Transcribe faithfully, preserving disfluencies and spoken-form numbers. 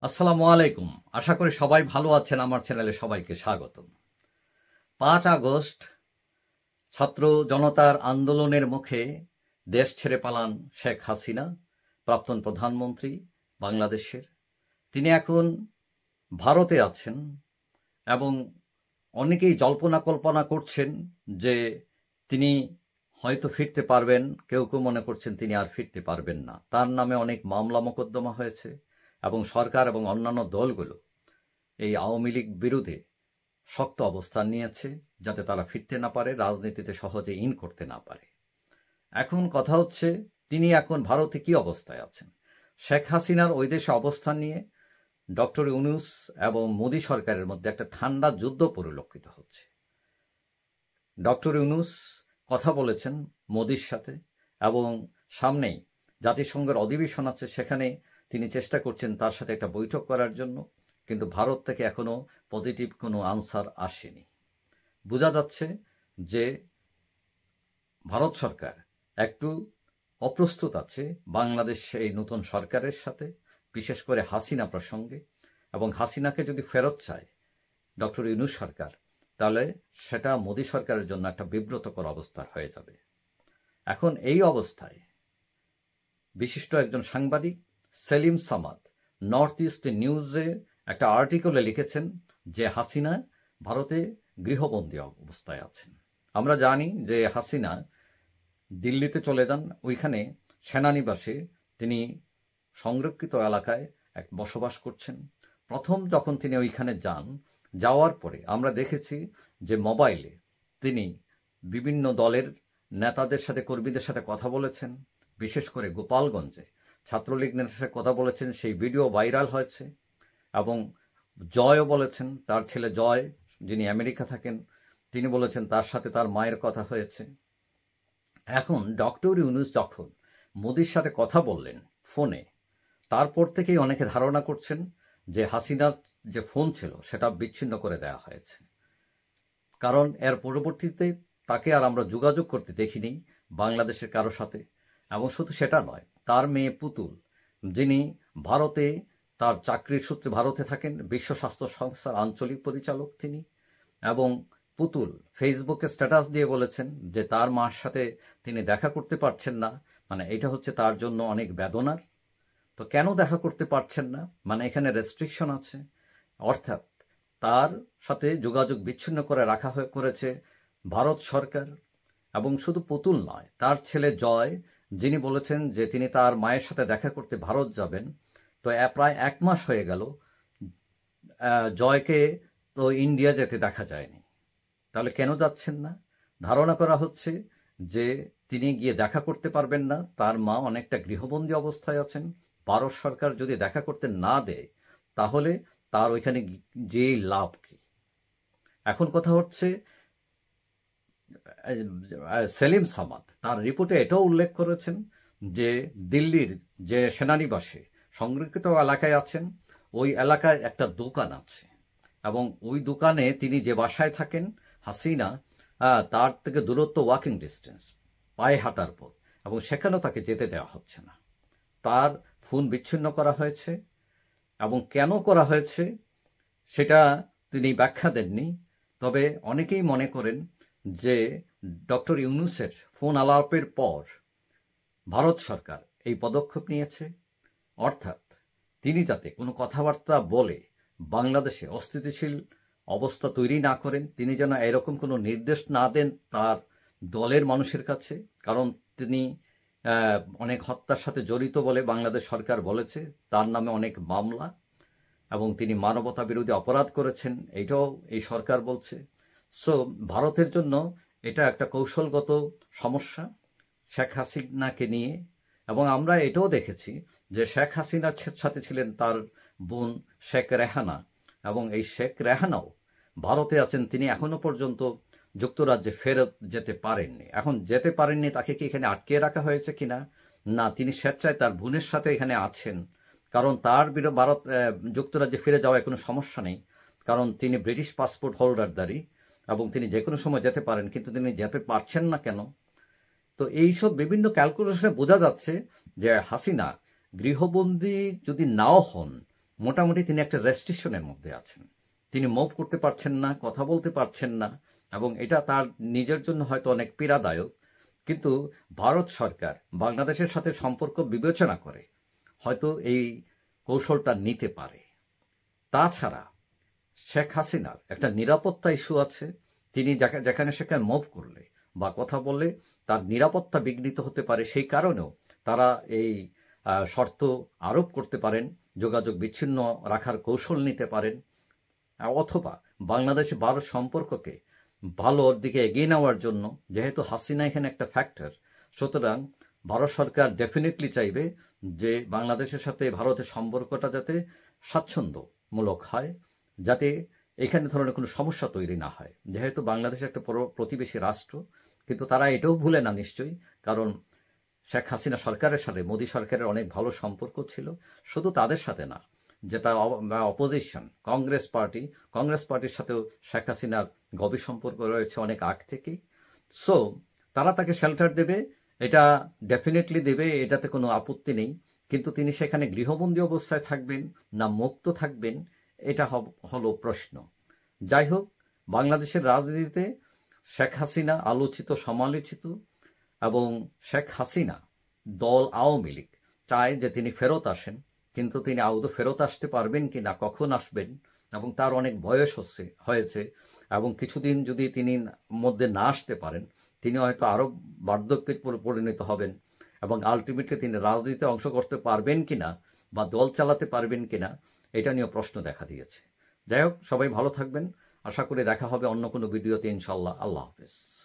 আসসালামু আলাইকুম। আশা করি সবাই ভালো আছেন। আমার চ্যানেলে সবাইকে স্বাগতম। পাঁচ আগস্ট ছাত্র জনতার আন্দোলনের মুখে দেশ ছেড়ে পালান শেখ হাসিনা, প্রাক্তন প্রধানমন্ত্রী বাংলাদেশের। তিনি এখন ভারতে আছেন এবং অনেকেই জল্পনা কল্পনা করছেন যে তিনি হয়তো ফিরতে পারবেন, কেউ কেউ মনে করছেন তিনি আর ফিরতে পারবেন না। তার নামে অনেক মামলা মোকদ্দমা হয়েছে এবং সরকার এবং অন্যান্য দলগুলো এই আওয়ামী লীগ বিরুদ্ধে শক্ত অবস্থান নিয়েছে যাতে তারা ফিরতে না পারে, রাজনীতিতে সহজে ইন করতে না পারে। এখন কথা হচ্ছে তিনি এখন ভারতে কি অবস্থায় আছেন। শেখ হাসিনার ওই দেশে অবস্থান নিয়ে ডক্টর ইউনূস এবং মোদী সরকারের মধ্যে একটা ঠান্ডা যুদ্ধ পরিলক্ষিত হচ্ছে। ডক্টর ইউনূস কথা বলেছেন মোদির সাথে এবং সামনেই জাতিসংঘের অধিবেশন আছে, সেখানে তিনি চেষ্টা করছেন তার সাথে একটা বৈঠক করার জন্য, কিন্তু ভারত থেকে এখনো পজিটিভ কোনো আনসার আসেনি। বোঝা যাচ্ছে যে ভারত সরকার একটু অপ্রস্তুত আছে বাংলাদেশ এই নতুন সরকারের সাথে, বিশেষ করে হাসিনা প্রসঙ্গে। এবং হাসিনাকে যদি ফেরত চায় ডক্টর ইউনূস সরকার, তাহলে সেটা মোদী সরকারের জন্য একটা বিব্রতকর অবস্থা হয়ে যাবে। এখন এই অবস্থায় বিশিষ্ট একজন সাংবাদিক সেলিম সামাদ নর্থ ইস্ট নিউজে একটা আর্টিকেলে লিখেছেন যে হাসিনা ভারতে গৃহবন্দী অবস্থায় আছেন। আমরা জানি যে হাসিনা দিল্লিতে চলে যান, ওইখানে সেনানিবাসে তিনি সংরক্ষিত এলাকায় এক বসবাস করছেন। প্রথম যখন তিনি ওইখানে যান, যাওয়ার পরে আমরা দেখেছি যে মোবাইলে তিনি বিভিন্ন দলের নেতাদের সাথে, কর্মীদের সাথে কথা বলেছেন। বিশেষ করে গোপালগঞ্জে ছাত্রলীগ নেতাদের সাথে কথা বলেছেন, সেই ভিডিও ভাইরাল হয়েছে। এবং জয়ও বলেছেন, তার ছেলে জয় যিনি আমেরিকা থাকেন, তিনি বলেছেন তার সাথে তার মায়ের কথা হয়েছে। এখন ডক্টর ইউনূস যখন মোদির সাথে কথা বললেন ফোনে, তারপর থেকেই অনেকে ধারণা করছেন যে হাসিনার যে ফোন ছিল সেটা বিচ্ছিন্ন করে দেওয়া হয়েছে, কারণ এর পরবর্তীতে তাকে আর আমরা যোগাযোগ করতে দেখিনি বাংলাদেশের কারো সাথে। এবং শুধু সেটা নয়, তার মেয়ে পুতুল, যিনি ভারতে তার চাকরির সূত্রে ভারতে থাকেন, বিশ্ব স্বাস্থ্য সংস্থার আঞ্চলিক পরিচালক তিনি। এবং পুতুল ফেসবুকে স্ট্যাটাস দিয়ে বলেছেন যে তার মার সাথে তিনি দেখা করতে পারছেন না, মানে এটা হচ্ছে তার জন্য অনেক বেদনার। তো কেন দেখা করতে পারছেন না, মানে এখানে রেস্ট্রিকশন আছে, অর্থাৎ তার সাথে যোগাযোগ বিচ্ছিন্ন করে রাখা হয়ে করেছে ভারত সরকার। এবং শুধু পুতুল নয়, তার ছেলে জয়, যিনি বলেছেন যে তিনি তার মায়ের সাথে দেখা করতে ভারত যাবেন। তো প্রায় এক মাস হয়ে গেল জয়কে তো ইন্ডিয়া যেতে দেখা যায়নি। তাহলে কেন যাচ্ছেন না? ধারণা করা হচ্ছে যে তিনি গিয়ে দেখা করতে পারবেন না, তার মা অনেকটা গৃহবন্দী অবস্থায় আছেন। ভারত সরকার যদি দেখা করতে না দেয় তাহলে তার ওইখানে যে লাভ কি। এখন কথা হচ্ছে সেলিম সামাদ তার রিপোর্টে এটাও উল্লেখ করেছেন যে দিল্লির যে সেনানিবাসে সংরক্ষিত এলাকায় আছেন, ওই এলাকায় একটা দোকান আছে এবং ওই দোকানে তিনি যে বাসায় থাকেন হাসিনা, তার থেকে দূরত্ব ওয়াকিং ডিস্টেন্স, পায়ে হাঁটার পথ, এবং সেখানেও তাকে যেতে দেওয়া হচ্ছে না। তার ফোন বিচ্ছিন্ন করা হয়েছে এবং কেন করা হয়েছে সেটা তিনি ব্যাখ্যা দেননি। তবে অনেকেই মনে করেন যে ডক্টর ইউনূসের ফোন আলাপের পর ভারত সরকার এই পদক্ষেপ নিয়েছে, অর্থাৎ তিনি যাতে কোনো কথাবার্তা বলে বাংলাদেশে অস্থিতিশীল অবস্থা তৈরি না করেন, তিনি যেন এরকম কোনো নির্দেশ না দেন তার দলের মানুষের কাছে, কারণ তিনি অনেক হত্যার সাথে জড়িত বলে বাংলাদেশ সরকার বলেছে, তার নামে অনেক মামলা, এবং তিনি মানবতা বিরোধী অপরাধ করেছেন, এইটাও এই সরকার বলছে। সো ভারতের জন্য এটা একটা কৌশলগত সমস্যা শেখ হাসিনাকে নিয়ে। এবং আমরা এটাও দেখেছি যে শেখ হাসিনার সাথে ছিলেন তার বোন শেখ রেহানা, এবং এই শেখ রেহানাও ভারতে আছেন। তিনি এখনো পর্যন্ত যুক্তরাজ্যে ফেরত যেতে পারেননি। এখন যেতে পারেননি, তাকে কি এখানে আটকে রাখা হয়েছে কিনা? না, তিনি স্বেচ্ছায় তার বোনের সাথে এখানে আছেন, কারণ তার বিরুদ্ধে ভারত যুক্তরাজ্যে ফিরে যাওয়ায় কোনো সমস্যা নেই, কারণ তিনি ব্রিটিশ পাসপোর্ট হোল্ডারদারি এবং তিনি যে কোনো সময় যেতে পারেন, কিন্তু তিনি যেতে পারছেন না কেন? তো এইসব বিভিন্ন ক্যালকুলেশনে বোঝা যাচ্ছে যে হাসিনা গৃহবন্দী যদি নাও হন, মোটামুটি তিনি একটা রেস্ট্রিকশনের মধ্যে আছেন। তিনি মুভ করতে পারছেন না, কথা বলতে পারছেন না, এবং এটা তার নিজের জন্য হয়তো অনেক পীড়াদায়ক। কিন্তু ভারত সরকার বাংলাদেশের সাথে সম্পর্ক বিবেচনা করে হয়তো এই কৌশলটা নিতে পারে। তাছাড়া শেখ হাসিনার একটা নিরাপত্তা ইস্যু আছে। তিনি যেখানে সেখানে মুভ করলে বা কথা বললে তার নিরাপত্তা বিঘ্নিত হতে পারে, সেই কারণেও তারা এই শর্ত আরোপ করতে পারেন, যোগাযোগ বিচ্ছিন্ন রাখার কৌশল নিতে পারেন, অথবা বাংলাদেশ ভারত সম্পর্ককে ভালোর দিকে এগিয়ে নেওয়ার জন্য, যেহেতু হাসিনা এখানে একটা ফ্যাক্টর, সুতরাং ভারত সরকার ডেফিনেটলি চাইবে যে বাংলাদেশের সাথে ভারতের সম্পর্কটা যাতে স্বাচ্ছন্দ্যমূলক হয়, যাতে এখানে ধরনের কোনো সমস্যা তৈরি না হয়। যেহেতু বাংলাদেশ একটা প্রতিবেশী রাষ্ট্র, কিন্তু তারা এটাও ভুলে না নিশ্চয়ই, কারণ শেখ হাসিনা সরকারের সাথে মোদী সরকারের অনেক ভালো সম্পর্ক ছিল। শুধু তাদের সাথে না, যেটা অপোজিশন কংগ্রেস পার্টি, কংগ্রেস পার্টির সাথেও শেখ হাসিনার গভীর সম্পর্ক রয়েছে অনেক আগ থেকেই। সো তারা তাকে শেল্টার দেবে, এটা ডেফিনেটলি দেবে, এটাতে কোনো আপত্তি নেই। কিন্তু তিনি সেখানে গৃহবন্দী অবস্থায় থাকবেন না মুক্ত থাকবেন, এটা হলো প্রশ্ন। যাই হোক, বাংলাদেশের রাজনীতিতে শেখ হাসিনা আলোচিত, সমালোচিত, এবং শেখ হাসিনা দল আওয়ামী লীগ চায় যে তিনি ফেরত আসেন, কিন্তু তিনি আদৌ ফেরত আসতে পারবেন কি না, কখন আসবেন, এবং তার অনেক বয়স হচ্ছে হয়েছে, এবং কিছুদিন যদি তিনি মধ্যে না আসতে পারেন, তিনি হয়তো আরও বার্ধক্যে পরিণত হবেন, এবং আলটিমেটলি তিনি রাজনীতিতে অংশ করতে পারবেন কিনা বা দল চালাতে পারবেন কিনা, এটা নিয়ে প্রশ্ন দেখা দিয়েছে। যাই হোক, সবাই ভালো থাকবেন। আশা করি দেখা হবে অন্য কোনো ভিডিওতে ইনশাল্লাহ। আল্লাহ হাফেজ।